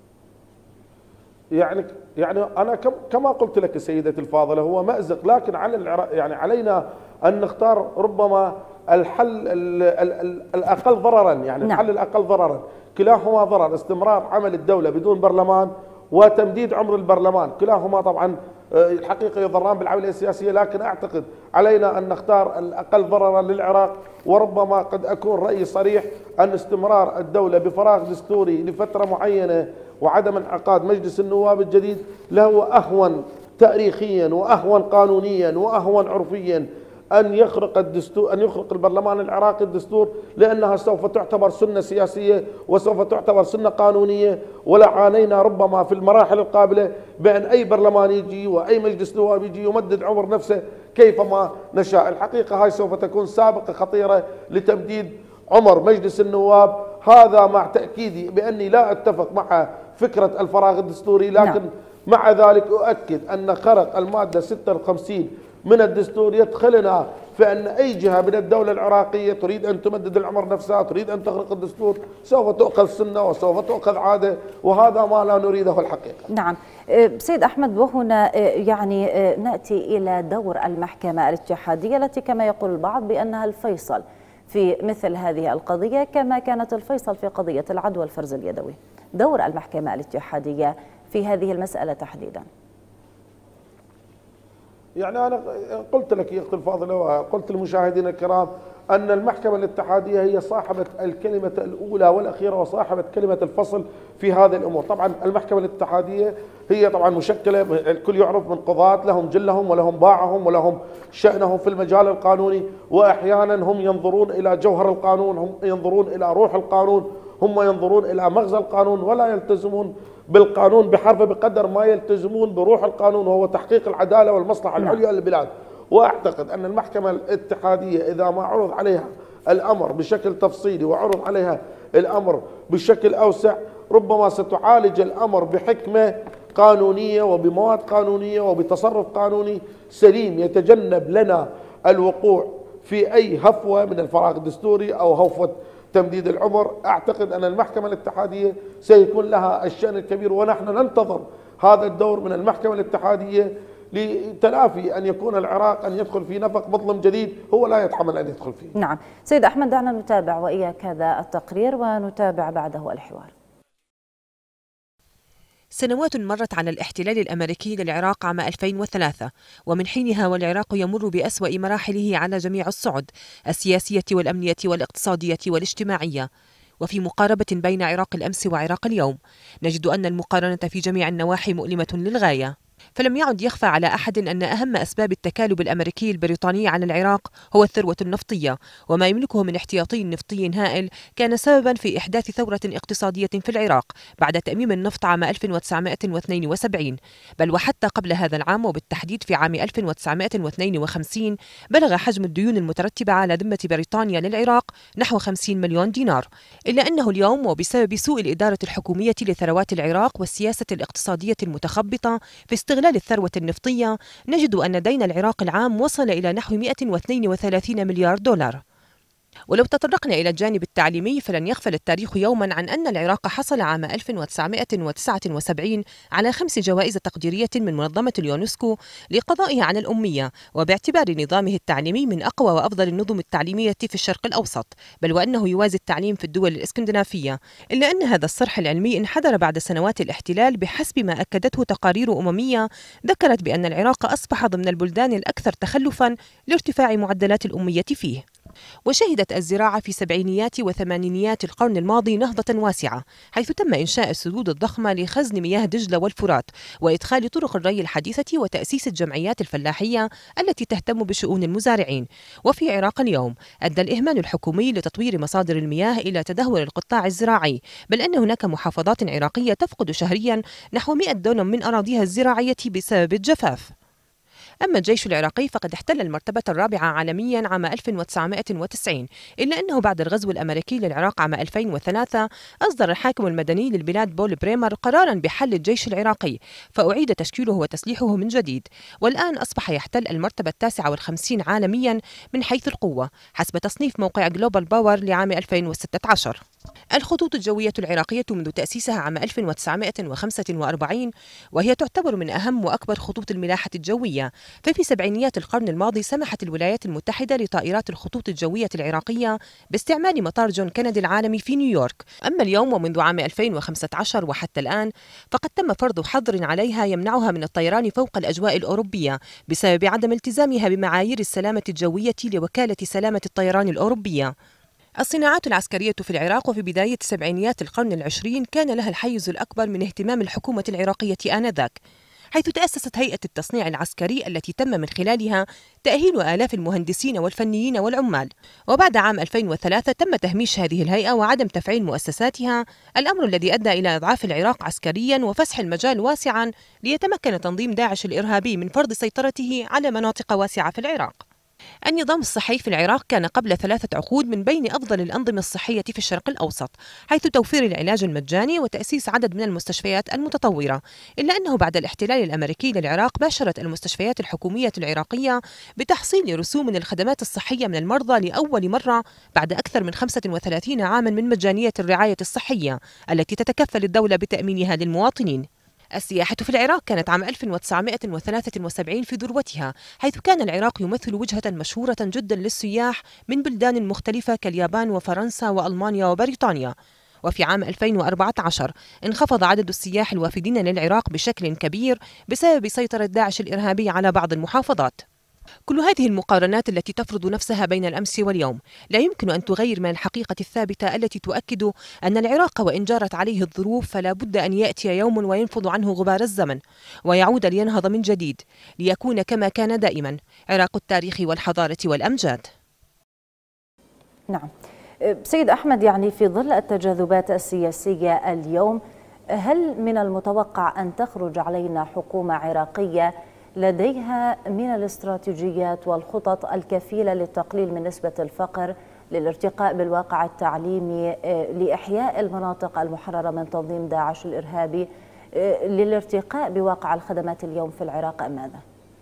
يعني أنا كما قلت لك سيدتي الفاضلة هو مأزق، لكن علينا أن نختار ربما الحل الأقل ضررا، يعني الحل الأقل ضررا. كلاهما ضرر، استمرار عمل الدولة بدون برلمان وتمديد عمر البرلمان، كلاهما طبعا الحقيقة يضران بالعملية السياسية، لكن أعتقد علينا أن نختار الأقل ضررا للعراق. وربما قد أكون رأيي صريح أن استمرار الدولة بفراغ دستوري لفترة معينة وعدم انعقاد مجلس النواب الجديد له أهون تاريخيا وأهون قانونيا وأهون عرفيا أن يخرق الدستور، أن يخرق البرلمان العراقي الدستور، لأنها سوف تعتبر سنة سياسية وسوف تعتبر سنة قانونية. ولا عانينا ربما في المراحل القابلة بأن أي برلمان يجي وأي مجلس نواب يجي يمدد عمر نفسه كيفما نشاء. الحقيقة هاي سوف تكون سابقة خطيرة لتمديد عمر مجلس النواب. هذا مع تأكيدي بأني لا أتفق مع فكرة الفراغ الدستوري، لكن مع ذلك أؤكد أن خرق المادة 56 من الدستور يدخلنا في أن أي جهة من الدولة العراقية تريد أن تمدد العمر نفسها، تريد أن تخرق الدستور، سوف تؤخذ سنة وسوف تؤخذ عادة، وهذا ما لا نريده الحقيقة. نعم سيد أحمد، وهنا يعني نأتي إلى دور المحكمة الاتحادية التي كما يقول البعض بأنها الفيصل في مثل هذه القضية كما كانت الفيصل في قضية العدوى والفرز اليدوي. دور المحكمة الاتحادية في هذه المسألة تحديدا. يعني أنا قلت لك يا أختي الفاضلة وقلت للمشاهدين الكرام أن المحكمة الاتحادية هي صاحبة الكلمة الأولى والأخيرة وصاحبة كلمة الفصل في هذه الأمور. طبعا المحكمة الاتحادية هي طبعا مشكلة، الكل يعرف من قضاة لهم جلهم ولهم باعهم ولهم شأنهم في المجال القانوني، وأحيانا هم ينظرون إلى جوهر القانون، هم ينظرون إلى روح القانون، هم ينظرون إلى مغزى القانون، ولا يلتزمون بالقانون بحرفه بقدر ما يلتزمون بروح القانون وهو تحقيق العدالة والمصلحة العليا للبلاد. وأعتقد أن المحكمة الاتحادية إذا ما عرض عليها الأمر بشكل تفصيلي وعرض عليها الأمر بشكل أوسع ربما ستعالج الأمر بحكمة قانونية وبمواد قانونية وبتصرف قانوني سليم يتجنب لنا الوقوع في أي هفوة من الفراغ الدستوري أو هفوة تمديد العمر. أعتقد أن المحكمة الاتحادية سيكون لها الشأن الكبير، ونحن ننتظر هذا الدور من المحكمة الاتحادية لتلافي أن يكون العراق أن يدخل في نفق مظلم جديد هو لا يتحمل أن يدخل فيه. نعم سيد أحمد، دعنا نتابع وإياك هذا التقرير ونتابع بعده الحوار. سنوات مرت على الاحتلال الأمريكي للعراق عام 2003، ومن حينها والعراق يمر بأسوأ مراحله على جميع الصعد السياسية والأمنية والاقتصادية والاجتماعية. وفي مقاربة بين عراق الأمس وعراق اليوم نجد أن المقارنة في جميع النواحي مؤلمة للغاية. فلم يعد يخفى على أحد أن أهم أسباب التكالب الأمريكي البريطاني على العراق هو الثروة النفطية، وما يملكه من احتياطي نفطي هائل كان سببا في إحداث ثورة اقتصادية في العراق بعد تأميم النفط عام 1972، بل وحتى قبل هذا العام، وبالتحديد في عام 1952 بلغ حجم الديون المترتبة على ذمة بريطانيا للعراق نحو 50 مليون دينار. إلا أنه اليوم وبسبب سوء الإدارة الحكومية لثروات العراق والسياسة الاقتصادية المتخبطة في استغلال الثروة النفطية، نجد أن دين العراق العام وصل إلى نحو 132 مليار دولار. ولو تطرقنا إلى الجانب التعليمي فلن يغفل التاريخ يوما عن أن العراق حصل عام 1979 على 5 جوائز تقديرية من منظمة اليونسكو لقضائها عن الأمية، وباعتبار نظامه التعليمي من أقوى وأفضل النظم التعليمية في الشرق الأوسط، بل وأنه يوازي التعليم في الدول الإسكندنافية. إلا أن هذا الصرح العلمي انحدر بعد سنوات الاحتلال بحسب ما أكدته تقارير أممية ذكرت بأن العراق أصبح ضمن البلدان الأكثر تخلفا لارتفاع معدلات الأمية فيه. وشهدت الزراعة في سبعينيات وثمانينيات القرن الماضي نهضة واسعة، حيث تم إنشاء السدود الضخمة لخزن مياه دجلة والفرات، وإدخال طرق الري الحديثة، وتأسيس الجمعيات الفلاحية التي تهتم بشؤون المزارعين. وفي عراق اليوم أدى الإهمال الحكومي لتطوير مصادر المياه إلى تدهور القطاع الزراعي، بل أن هناك محافظات عراقية تفقد شهريا نحو 100 دونم من أراضيها الزراعية بسبب الجفاف. أما الجيش العراقي فقد احتل المرتبة الرابعة عالميا عام 1990، إلا أنه بعد الغزو الأمريكي للعراق عام 2003 أصدر الحاكم المدني للبلاد بول بريمر قرارا بحل الجيش العراقي، فأعيد تشكيله وتسليحه من جديد، والآن أصبح يحتل المرتبة 59 عالميا من حيث القوة حسب تصنيف موقع جلوبال باور لعام 2016. الخطوط الجوية العراقية منذ تأسيسها عام 1945 وهي تعتبر من أهم وأكبر خطوط الملاحة الجوية، ففي سبعينيات القرن الماضي سمحت الولايات المتحدة لطائرات الخطوط الجوية العراقية باستعمال مطار جون كينيدي العالمي في نيويورك. أما اليوم ومنذ عام 2015 وحتى الآن فقد تم فرض حظر عليها يمنعها من الطيران فوق الأجواء الأوروبية بسبب عدم التزامها بمعايير السلامة الجوية لوكالة سلامة الطيران الأوروبية. الصناعات العسكرية في العراق وفي بداية سبعينيات القرن العشرين كان لها الحيز الأكبر من اهتمام الحكومة العراقية آنذاك، حيث تأسست هيئة التصنيع العسكري التي تم من خلالها تأهيل آلاف المهندسين والفنيين والعمال. وبعد عام 2003 تم تهميش هذه الهيئة وعدم تفعيل مؤسساتها، الأمر الذي أدى إلى إضعاف العراق عسكريا وفسح المجال واسعا ليتمكن تنظيم داعش الإرهابي من فرض سيطرته على مناطق واسعة في العراق. النظام الصحي في العراق كان قبل 3 عقود من بين أفضل الأنظمة الصحية في الشرق الأوسط، حيث توفير العلاج المجاني وتأسيس عدد من المستشفيات المتطورة، إلا أنه بعد الاحتلال الأمريكي للعراق باشرت المستشفيات الحكومية العراقية بتحصيل رسوم من الخدمات الصحية من المرضى لأول مرة بعد أكثر من 35 عاما من مجانية الرعاية الصحية التي تتكفل الدولة بتأمينها للمواطنين. السياحة في العراق كانت عام 1973 في ذروتها، حيث كان العراق يمثل وجهة مشهورة جدا للسياح من بلدان مختلفة كاليابان وفرنسا وألمانيا وبريطانيا. وفي عام 2014 انخفض عدد السياح الوافدين للعراق بشكل كبير بسبب سيطرة داعش الإرهابي على بعض المحافظات. كل هذه المقارنات التي تفرض نفسها بين الأمس واليوم لا يمكن أن تغير من الحقيقة الثابتة التي تؤكد أن العراق وإن جرت عليه الظروف فلا بد أن يأتي يوم وينفض عنه غبار الزمن ويعود لينهض من جديد ليكون كما كان دائما عراق التاريخ والحضارة والأمجاد. نعم سيد أحمد، يعني في ظل التجاذبات السياسية اليوم هل من المتوقع أن تخرج علينا حكومة عراقية لديها من الاستراتيجيات والخطط الكفيلة للتقليل من نسبة الفقر للارتقاء بالواقع التعليمي، لإحياء المناطق المحررة من تنظيم داعش الإرهابي، للارتقاء بواقع الخدمات اليوم في العراق أم ماذا؟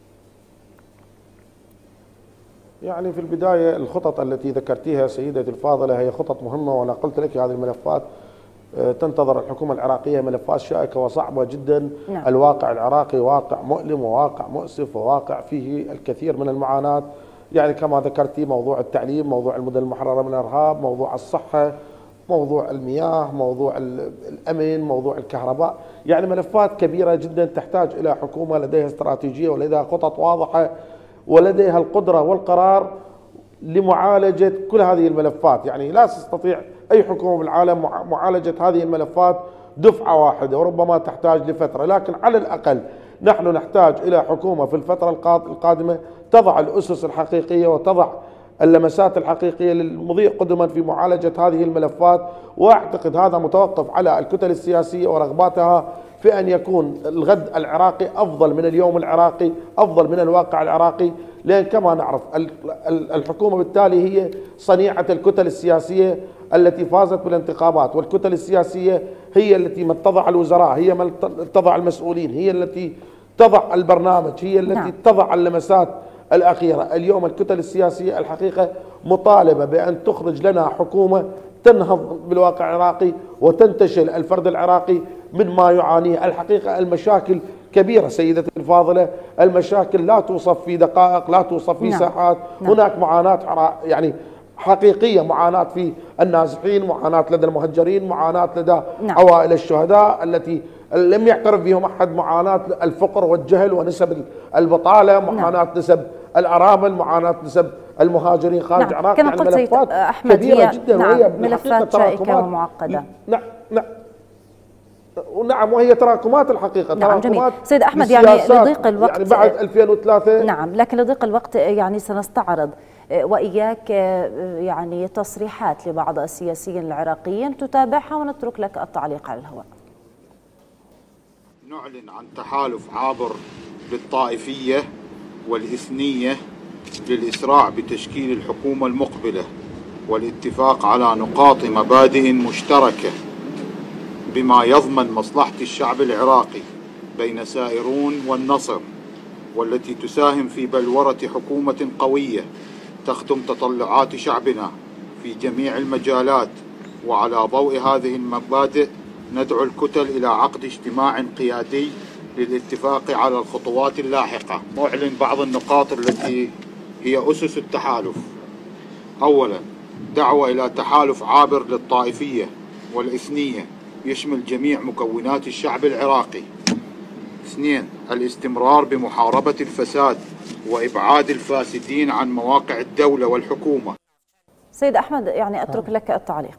يعني في البداية الخطط التي ذكرتيها سيدتي الفاضلة هي خطط مهمة، وأنا قلت لك هذه الملفات تنتظر الحكومة العراقية ملفات شائكة وصعبة جدا. نعم. الواقع العراقي واقع مؤلم وواقع مؤسف وواقع فيه الكثير من المعاناة، يعني كما ذكرتي موضوع التعليم، موضوع المدن المحررة من الإرهاب، موضوع الصحة، موضوع المياه، موضوع الأمن، موضوع الكهرباء، يعني ملفات كبيرة جدا تحتاج إلى حكومة لديها استراتيجية ولديها خطط واضحة ولديها القدرة والقرار لمعالجة كل هذه الملفات. يعني لا تستطيع أي حكومة بالعالم معالجة هذه الملفات دفعة واحدة، وربما تحتاج لفترة، لكن على الأقل نحن نحتاج إلى حكومة في الفترة القادمة تضع الأسس الحقيقية وتضع اللمسات الحقيقية للمضي قدما في معالجة هذه الملفات. وأعتقد هذا متوقف على الكتل السياسية ورغباتها في أن يكون الغد العراقي أفضل من اليوم العراقي، أفضل من الواقع العراقي، لأن كما نعرف الحكومة بالتالي هي صنيعة الكتل السياسية التي فازت بالانتخابات، والكتل السياسية هي التي من تضع الوزراء، هي من تضع المسؤولين، هي التي تضع البرنامج، هي التي تضع اللمسات الأخيرة. اليوم الكتل السياسية الحقيقة مطالبة بأن تخرج لنا حكومة تنهض بالواقع العراقي وتنتشل الفرد العراقي من ما يعانيه. الحقيقة المشاكل كبيرة سيدتي الفاضلة، المشاكل لا توصف في دقائق، لا توصف في ساعات. هناك معاناة يعني حقيقية، معاناة في النازحين، معاناة لدى المهجرين، معاناة لدى عوائل الشهداء التي لم يعترف بهم أحد، معاناة الفقر والجهل ونسب البطالة، معاناة نسب الأرامل، معاناة نسب المهاجرين خارج العراق. كما قلت سيد أحمد كبيرة جدا، وهي ملفات شائكة ومعقدة. نعم، وهي تراكمات الحقيقة. نعم جميل سيد أحمد، يعني لضيق الوقت يعني بعد 2003 نعم، لكن لضيق الوقت يعني سنستعرض وإياك يعني تصريحات لبعض السياسيين العراقيين تتابعها ونترك لك التعليق على الهواء. نعلن عن تحالف عابر للطائفية والإثنية للإسراع بتشكيل الحكومة المقبلة والاتفاق على نقاط مبادئ مشتركة بما يضمن مصلحة الشعب العراقي بين سائرون والنصر، والتي تساهم في بلورة حكومة قوية تخدم تطلعات شعبنا في جميع المجالات. وعلى ضوء هذه المبادئ ندعو الكتل إلى عقد اجتماع قيادي للاتفاق على الخطوات اللاحقة. أعلن بعض النقاط التي هي أسس التحالف. أولا، دعوة إلى تحالف عابر للطائفية والإثنية يشمل جميع مكونات الشعب العراقي. اثنين، الاستمرار بمحاربة الفساد وإبعاد الفاسدين عن مواقع الدولة والحكومة. سيد أحمد، يعني أترك لك التعليق.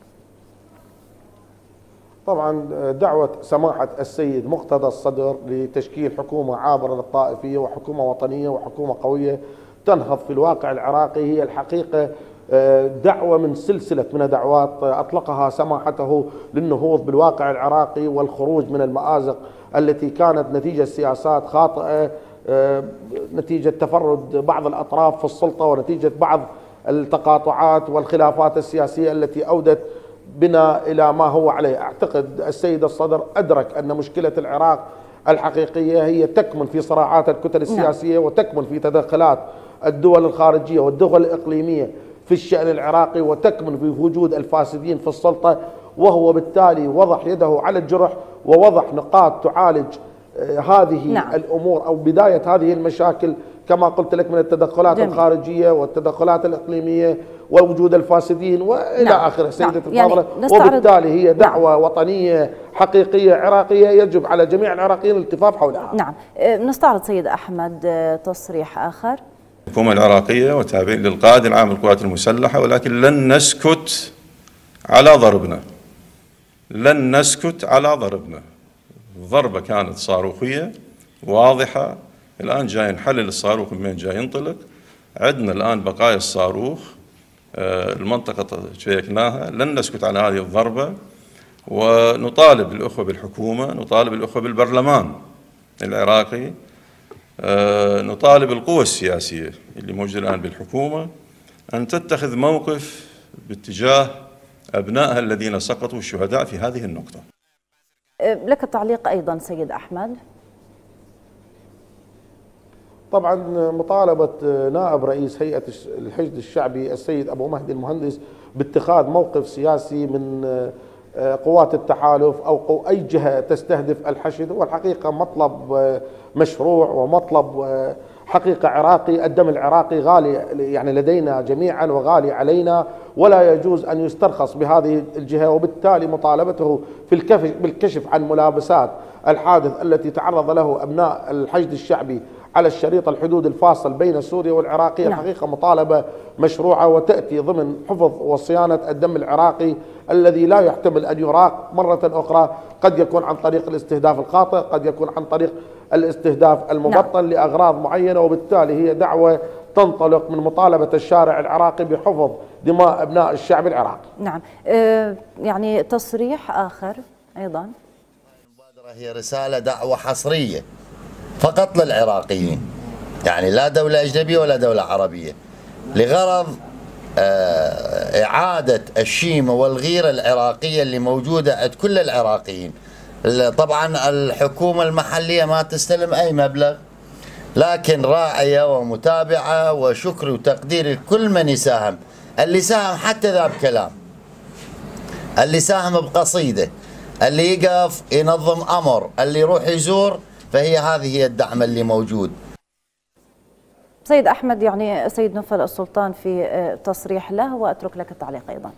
طبعا دعوة سماحة السيد مقتدى الصدر لتشكيل حكومة عابرة للطائفية وحكومة وطنية وحكومة قوية تنهض في الواقع العراقي هي الحقيقة دعوة من سلسلة من دعوات أطلقها سماحته للنهوض بالواقع العراقي والخروج من المآزق التي كانت نتيجة سياسات خاطئة، نتيجة تفرد بعض الأطراف في السلطة ونتيجة بعض التقاطعات والخلافات السياسية التي أودت بنا إلى ما هو عليه. أعتقد السيد الصدر أدرك أن مشكلة العراق الحقيقية هي تكمن في صراعات الكتل السياسية وتكمن في تدخلات الدول الخارجية والدول الإقليمية في الشأن العراقي، وتكمن في وجود الفاسدين في السلطة، وهو بالتالي وضع يده على الجرح ووضع نقاط تعالج هذه الأمور أو بداية هذه المشاكل كما قلت لك من التدخلات الخارجية والتدخلات الإقليمية ووجود الفاسدين وإلى آخره سيدة الفاضلة. وبالتالي هي دعوة وطنية حقيقية عراقية يجب على جميع العراقيين الالتفاف حولها. نعم، نستعرض سيد أحمد تصريح آخر. الحكومة العراقية وتابعين للقائد العام للقوات المسلحة، ولكن لن نسكت على ضربنا، لن نسكت على ضربنا. الضربة كانت صاروخية واضحة، الآن جاي نحلل الصاروخ من جاي ينطلق. عندنا الآن بقايا الصاروخ، المنطقة شيكناها، لن نسكت على هذه الضربة، ونطالب الأخوة بالحكومة، نطالب الأخوة بالبرلمان العراقي، نطالب القوى السياسية اللي موجودة الآن بالحكومة أن تتخذ موقف باتجاه أبنائها الذين سقطوا الشهداء في هذه النقطة. لك التعليق أيضا سيد أحمد. طبعا مطالبة نائب رئيس هيئة الحشد الشعبي السيد أبو مهدي المهندس باتخاذ موقف سياسي من قوات التحالف أو أي جهة تستهدف الحشد، والحقيقة مطلب مشروع ومطلب حقيقة عراقي. الدم العراقي غالي يعني لدينا جميعا وغالي علينا، ولا يجوز أن يسترخص بهذه الجهة، وبالتالي مطالبته بالكشف عن ملابسات الحادث التي تعرض له أبناء الحشد الشعبي على الشريط الحدود الفاصل بين سوريا والعراق. الحقيقة مطالبة مشروعة وتأتي ضمن حفظ وصيانة الدم العراقي الذي لا يحتمل أن يراق مرة أخرى، قد يكون عن طريق الاستهداف الخاطئ، قد يكون عن طريق الاستهداف المبطن لأغراض معينة، وبالتالي هي دعوة تنطلق من مطالبة الشارع العراقي بحفظ دماء أبناء الشعب العراقي. نعم. يعني تصريح آخر أيضا، المبادرة هي رسالة دعوة حصرية فقط للعراقيين، يعني لا دولة أجنبية ولا دولة عربية، لغرض إعادة الشيمة والغيرة العراقية اللي موجودة عند كل العراقيين. طبعا الحكومة المحلية ما تستلم أي مبلغ، لكن راعية ومتابعة، وشكر وتقدير لكل من يساهم، اللي ساهم حتى ذا بكلام، اللي ساهم بقصيدة، اللي يقف ينظم أمر، اللي يروح يزور، هذه هي الدعم اللي موجود. سيد أحمد، يعني سيد نوفل السلطان في تصريح له، وأترك لك التعليق أيضا.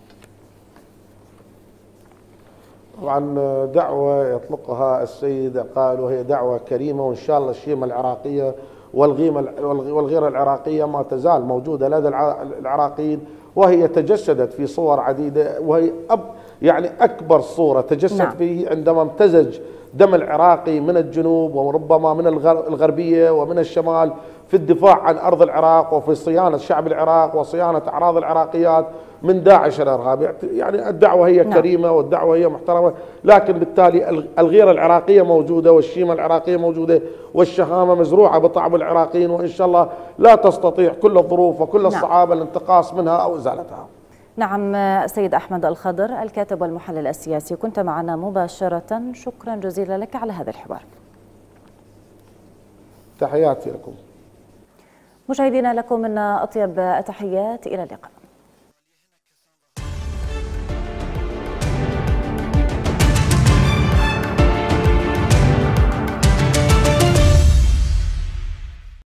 طبعا دعوة يطلقها السيد قال وهي دعوة كريمة، وإن شاء الله الشيمة العراقية والغيرة العراقية ما تزال موجودة لدى العراقيين، وهي تجسدت في صور عديدة، وهي يعني أكبر صورة تجسد فيه عندما امتزج دم العراقي من الجنوب وربما من الغربية ومن الشمال في الدفاع عن أرض العراق وفي صيانة شعب العراق وصيانة أعراض العراقيات من داعش الإرهابي. يعني الدعوة هي كريمة والدعوة هي محترمة، لكن بالتالي الغيرة العراقية موجودة والشيمة العراقية موجودة والشهامة مزروعة بطعم العراقيين، وإن شاء الله لا تستطيع كل الظروف وكل الصعاب الانتقاص منها أو إزالتها. نعم. سيد أحمد الخضر الكاتب والمحلل السياسي، كنت معنا مباشرة، شكرا جزيلا لك على هذا الحوار. تحياتي لكم. مشاهدينا، لكم منا أطيب التحيات، إلى اللقاء.